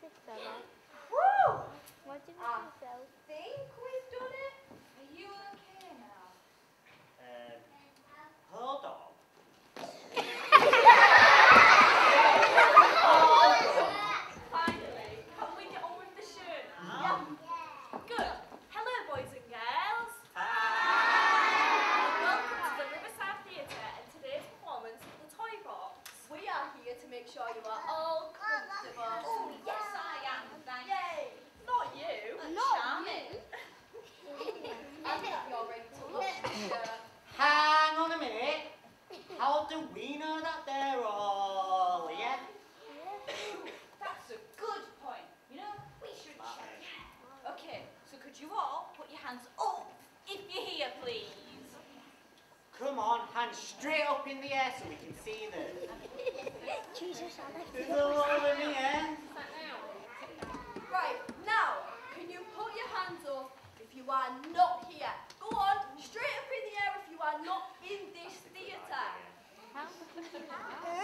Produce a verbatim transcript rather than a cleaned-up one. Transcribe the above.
Stella? Woo! What did you I yourself? think we've done it. Are you okay now? Um, hold on. Finally, can we get on with the show now? Good. Hello, boys and girls. Hi. Welcome to the Riverside Theatre and today's performance of The Toy Box. We are here to make sure you are all comfortable. Oh, yes, I am. Thanks. Yay! Not you. Not Charming. And that you're ready to look at the show. Hang on a minute. How do we know that they're all here? That's a good point. You know, we should check. Okay, so could you all put your hands up if you're here, please? Come on, hands straight up in the air so we can see them. Jesus, I like There's a lot of them here. Right, now, can you put your hands up if you are not here? Go on, straight up in the air if you are not in this theatre.